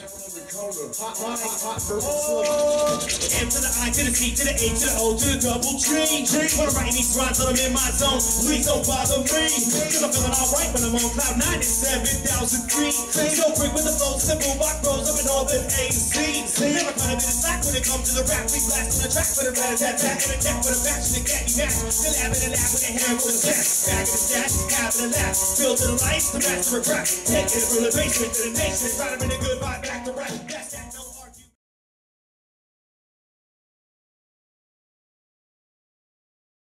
M to the I to the C to the A to the O to the double G. Wanna write these rhymes till I'm in my zone. Please don't bother me. Cause I'm feeling alright when I'm on cloud 97,000 feet. So quick with the flow, simple rock rolls up in all the A and C's. Never cut a bit of slack when it comes to the rap. We blast on the track for the rat-a-tat-tat. And a cat with a passion that can't be matched. Still having a laugh with a hair with a sack. Back in the stash, having a laugh. Filled to the lights, the master of rap. Taking it from the basement to the nation. Trying to bring a good vibe back to rap. That's that.